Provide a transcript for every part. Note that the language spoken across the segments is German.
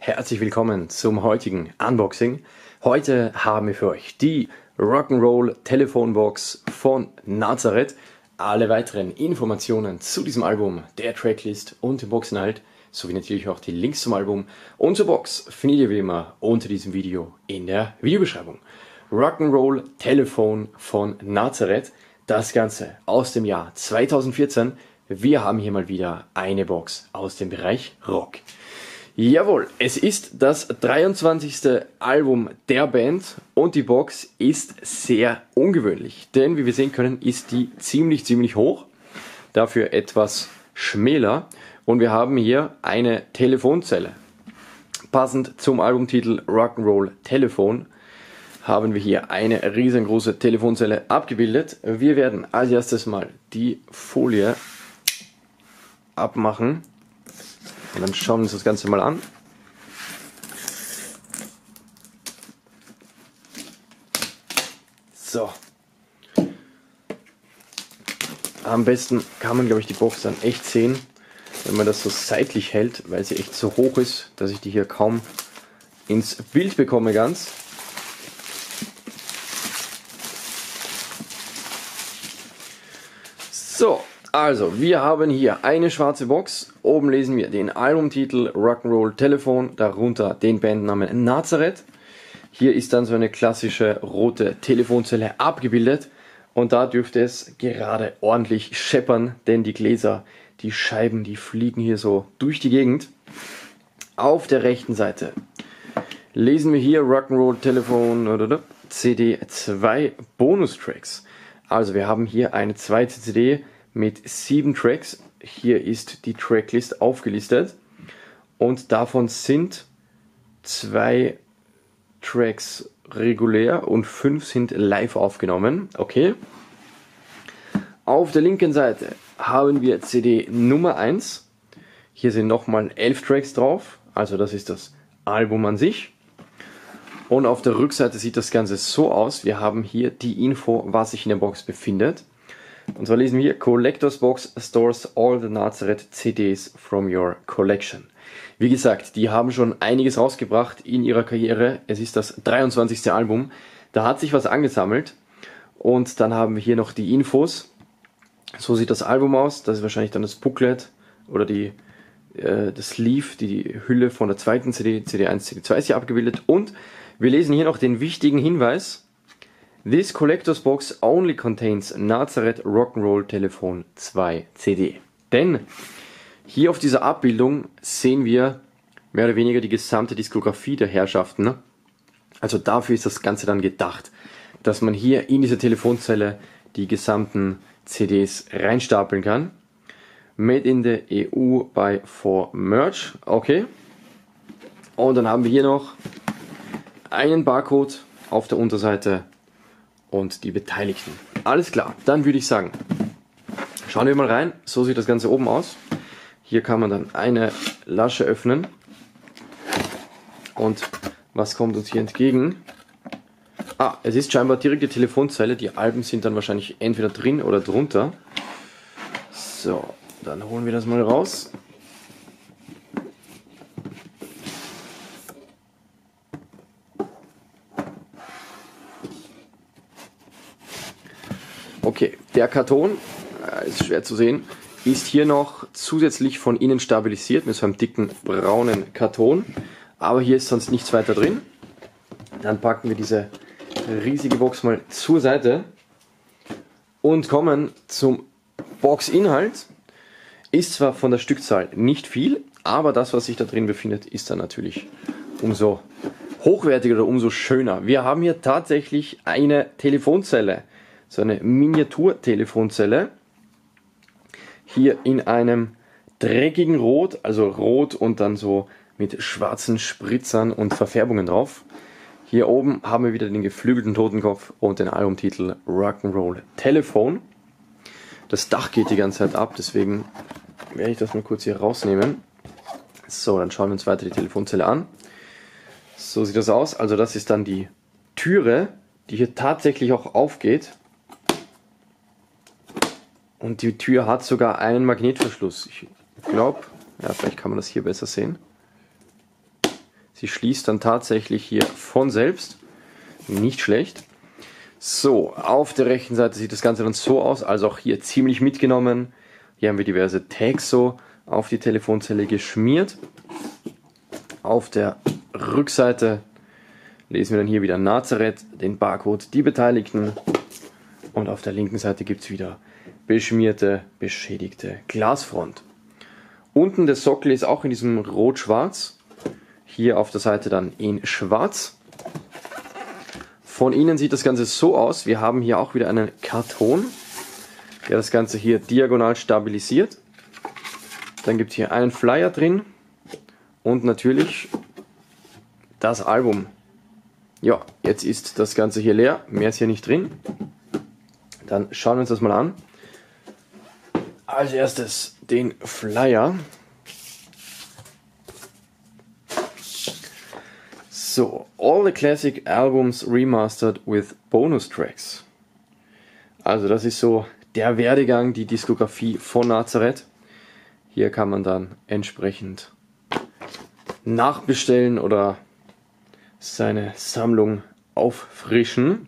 herzlich willkommen zum heutigen Unboxing. Heute haben wir für euch die Rock'n'Roll Telefonbox von Nazareth. Alle weiteren Informationen zu diesem Album, der Tracklist und dem Boxinhalt, sowie natürlich auch die Links zum Album und zur Box findet ihr wie immer unter diesem Video in der Videobeschreibung. Rock'n'Roll Telefon von Nazareth, das Ganze aus dem Jahr 2014. Wir haben hier mal wieder eine Box aus dem Bereich Rock. Jawohl, es ist das 23. Album der Band und die Box ist sehr ungewöhnlich, denn wie wir sehen können, ist die ziemlich hoch, dafür etwas schmäler und wir haben hier eine Telefonzelle. Passend zum Albumtitel Rock'n'Roll Telefon haben wir hier eine riesengroße Telefonzelle abgebildet. Wir werden als erstes mal die Folie abmachen und dann schauen wir uns das Ganze mal an. So. Am besten kann man, glaube ich, die Box dann echt sehen, wenn man das so seitlich hält, weil sie echt so hoch ist, dass ich die hier kaum ins Bild bekomme ganz. So. Also, wir haben hier eine schwarze Box. Oben lesen wir den Albumtitel Rock'n'Roll Telefon, darunter den Bandnamen Nazareth. Hier ist dann so eine klassische rote Telefonzelle abgebildet und da dürfte es gerade ordentlich scheppern, denn die Gläser, die Scheiben, die fliegen hier so durch die Gegend. Auf der rechten Seite lesen wir hier Rock'n'Roll Telefon CD 2 Bonustracks. Also wir haben hier eine zweite CD mit 7 Tracks. Hier ist die Tracklist aufgelistet und davon sind 2 Tracks regulär und 5 sind live aufgenommen. Okay. Auf der linken Seite haben wir CD Nummer 1. Hier sind nochmal 11 Tracks drauf, also das ist das Album an sich. Und auf der Rückseite sieht das Ganze so aus. Wir haben hier die Info, was sich in der Box befindet. Und zwar lesen wir hier, Collectors Box stores all the Nazareth CDs from your collection. Wie gesagt, die haben schon einiges rausgebracht in ihrer Karriere. Es ist das 23. Album. Da hat sich was angesammelt. Und dann haben wir hier noch die Infos. So sieht das Album aus. Das ist wahrscheinlich dann das Booklet oder das Sleeve, die Hülle von der zweiten CD. CD1, CD2 ist hier abgebildet. Und wir lesen hier noch den wichtigen Hinweis. This collector's box only contains Nazareth Rock'n'Roll Telefon 2 CD. Denn hier auf dieser Abbildung sehen wir mehr oder weniger die gesamte Diskografie der Herrschaften. Also dafür ist das Ganze dann gedacht, dass man hier in diese Telefonzelle die gesamten CDs reinstapeln kann. Made in the EU by 4Merch. Okay. Und dann haben wir hier noch einen Barcode auf der Unterseite und die Beteiligten. Alles klar, dann würde ich sagen, schauen wir mal rein. So sieht das Ganze oben aus. Hier kann man dann eine Lasche öffnen. Und was kommt uns hier entgegen? Ah, es ist scheinbar direkt die Telefonzelle. Die Alben sind dann wahrscheinlich entweder drin oder drunter. So, dann holen wir das mal raus. Okay, der Karton, ist schwer zu sehen, ist hier noch zusätzlich von innen stabilisiert mit so einem dicken braunen Karton. Aber hier ist sonst nichts weiter drin. Dann packen wir diese riesige Box mal zur Seite und kommen zum Boxinhalt. Ist zwar von der Stückzahl nicht viel, aber das, was sich da drin befindet, ist dann natürlich umso hochwertiger oder umso schöner. Wir haben hier tatsächlich eine Telefonzelle. So eine Miniatur-Telefonzelle. Hier in einem dreckigen Rot, also rot und dann so mit schwarzen Spritzern und Verfärbungen drauf. Hier oben haben wir wieder den geflügelten Totenkopf und den Albumtitel Rock'n'Roll Telefon. Das Dach geht die ganze Zeit ab, deswegen werde ich das mal kurz hier rausnehmen. So, dann schauen wir uns weiter die Telefonzelle an. So sieht das aus. Also das ist dann die Türe, die hier tatsächlich auch aufgeht. Und die Tür hat sogar einen Magnetverschluss. Ich glaube, ja, vielleicht kann man das hier besser sehen. Sie schließt dann tatsächlich hier von selbst. Nicht schlecht. So, auf der rechten Seite sieht das Ganze dann so aus, also auch hier ziemlich mitgenommen. Hier haben wir diverse Tags so auf die Telefonzelle geschmiert. Auf der Rückseite lesen wir dann hier wieder Nazareth, den Barcode, die Beteiligten. Und auf der linken Seite gibt es wieder beschmierte, beschädigte Glasfront. Unten der Sockel ist auch in diesem Rot-Schwarz. Hier auf der Seite dann in Schwarz. Von innen sieht das Ganze so aus. Wir haben hier auch wieder einen Karton, der das Ganze hier diagonal stabilisiert. Dann gibt es hier einen Flyer drin und natürlich das Album. Ja, jetzt ist das Ganze hier leer, mehr ist hier nicht drin. Dann schauen wir uns das mal an. Als erstes den Flyer. So, all the classic albums remastered with bonus tracks. Also das ist so der Werdegang, die Diskografie von Nazareth. Hier kann man dann entsprechend nachbestellen oder seine Sammlung auffrischen.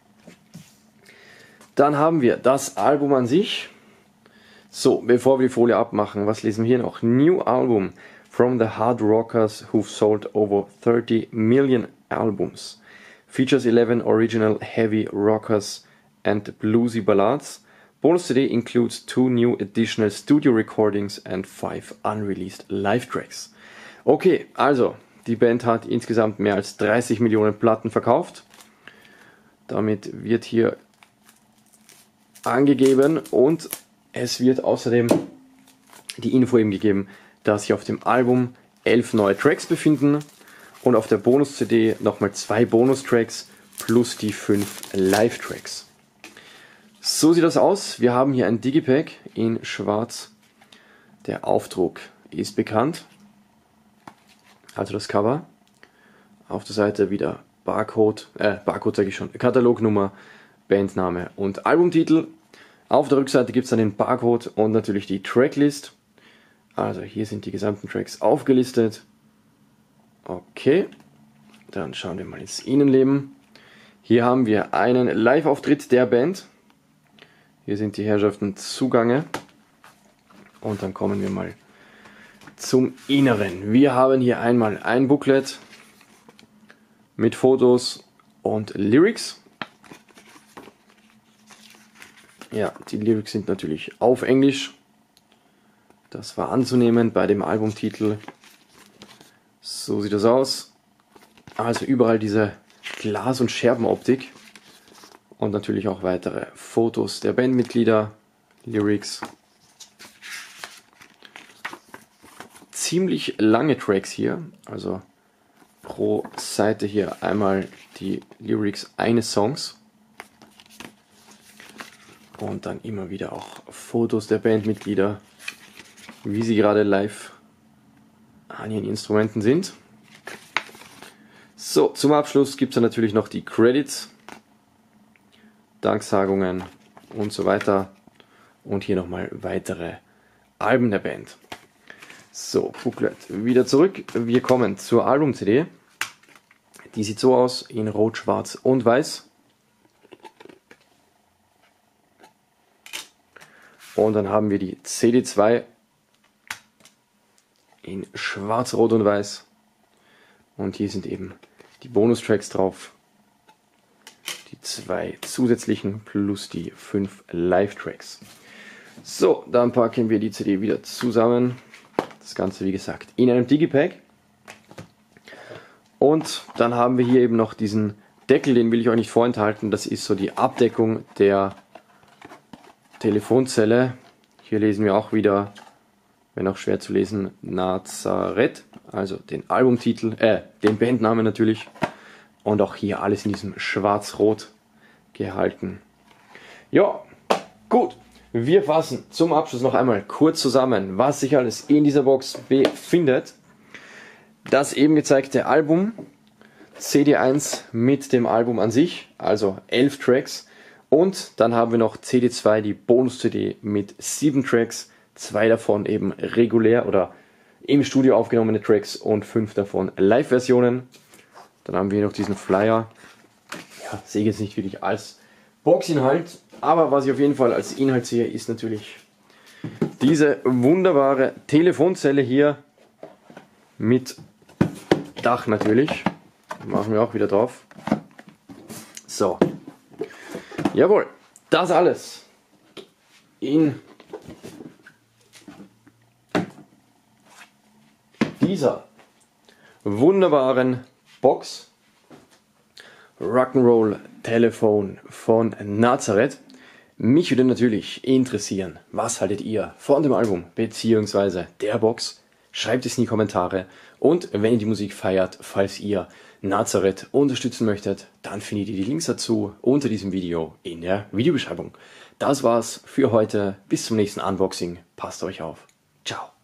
Dann haben wir das Album an sich. So, bevor wir die Folie abmachen, was lesen wir hier noch? New Album from the hard rockers who've sold over 30 million albums. Features 11 original heavy rockers and bluesy ballads. Bonus CD includes 2 new additional studio recordings and 5 unreleased live tracks. Okay, also die Band hat insgesamt mehr als 30 Millionen Platten verkauft. Damit wird hier angegeben und es wird außerdem die Info eben gegeben, dass sich auf dem Album 11 neue Tracks befinden und auf der Bonus-CD nochmal 2 Bonustracks plus die 5 Live-Tracks. So sieht das aus. Wir haben hier ein Digipack in Schwarz. Der Aufdruck ist bekannt, also das Cover. Auf der Seite wieder Barcode sage ich schon, Katalognummer, Bandname und Albumtitel. Auf der Rückseite gibt es dann den Barcode und natürlich die Tracklist. Also hier sind die gesamten Tracks aufgelistet. Okay, dann schauen wir mal ins Innenleben. Hier haben wir einen Live-Auftritt der Band. Hier sind die Herrschaften zugange. Und dann kommen wir mal zum Inneren. Wir haben hier einmal ein Booklet mit Fotos und Lyrics. Ja, die Lyrics sind natürlich auf Englisch. Das war anzunehmen bei dem Albumtitel. So sieht das aus. Also überall diese Glas- und Scherbenoptik. Und natürlich auch weitere Fotos der Bandmitglieder, Lyrics. Ziemlich lange Tracks hier. Also pro Seite hier einmal die Lyrics eines Songs. Und dann immer wieder auch Fotos der Bandmitglieder, wie sie gerade live an ihren Instrumenten sind. So, zum Abschluss gibt es dann natürlich noch die Credits, Danksagungen und so weiter. Und hier nochmal weitere Alben der Band. So, Booklet wieder zurück. Wir kommen zur Album-CD. Die sieht so aus, in Rot, Schwarz und Weiß. Und dann haben wir die CD2 in Schwarz, Rot und Weiß. Und hier sind eben die Bonustracks drauf. Die 2 zusätzlichen plus die 5 Live-Tracks. So, dann packen wir die CD wieder zusammen. Das Ganze, wie gesagt, in einem Digipack. Und dann haben wir hier eben noch diesen Deckel, den will ich euch nicht vorenthalten. Das ist so die Abdeckung der Telefonzelle. Hier lesen wir auch wieder, wenn auch schwer zu lesen, Nazareth, also den Albumtitel, den Bandnamen natürlich. Und auch hier alles in diesem Schwarz-Rot gehalten. Ja, gut. Wir fassen zum Abschluss noch einmal kurz zusammen, was sich alles in dieser Box befindet. Das eben gezeigte Album, CD1 mit dem Album an sich, also 11 Tracks. Und dann haben wir noch CD2, die Bonus-CD mit 7 Tracks, 2 davon eben regulär oder im Studio aufgenommene Tracks und 5 davon Live-Versionen. Dann haben wir hier noch diesen Flyer. Ja, sehe jetzt nicht wirklich als Boxinhalt, aber was ich auf jeden Fall als Inhalt sehe, ist natürlich diese wunderbare Telefonzelle hier mit Dach natürlich. Machen wir auch wieder drauf. So. Jawohl, das alles in dieser wunderbaren Box. Rock'n'Roll Telefon von Nazareth. Mich würde natürlich interessieren, was haltet ihr von dem Album bzw. der Box? Schreibt es in die Kommentare und wenn ihr die Musik feiert, falls ihr Nazareth unterstützen möchtet, dann findet ihr die Links dazu unter diesem Video in der Videobeschreibung. Das war's für heute. Bis zum nächsten Unboxing. Passt euch auf. Ciao.